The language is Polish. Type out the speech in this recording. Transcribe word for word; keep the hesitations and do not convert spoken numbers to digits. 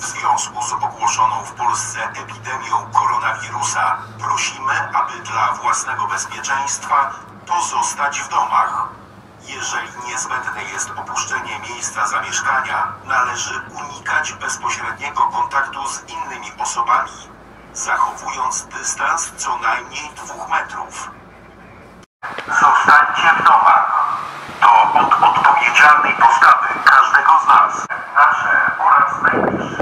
W związku z ogłoszoną w Polsce epidemią koronawirusa prosimy, aby dla własnego bezpieczeństwa pozostać w domach. Jeżeli niezbędne jest opuszczenie miejsca zamieszkania, należy unikać bezpośredniego kontaktu z innymi osobami, zachowując dystans co najmniej dwóch metrów. Zostańcie w domach. To od odpowiedzialnej postawy każdego z nas, nasze oraz najbliższe.